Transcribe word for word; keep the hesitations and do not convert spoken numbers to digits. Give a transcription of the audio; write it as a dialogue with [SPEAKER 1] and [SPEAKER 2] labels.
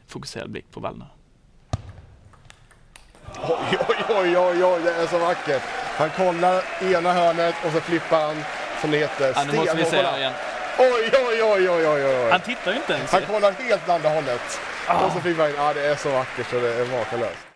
[SPEAKER 1] fokuserad blick på Wallner.
[SPEAKER 2] Oj, oj, oj, oj, oj, det är så vackert. Han kollar ena hörnet och så flippar han, som det heter,
[SPEAKER 1] Ja, nu måste vi se igen.
[SPEAKER 2] Oj, oj, oj, oj, oj, oj.
[SPEAKER 1] Han tittar ju inte ens.
[SPEAKER 2] Han kollar helt andra hållet. Ah. Och så flippar han in. Ja, det är så vackert så det är makalöst.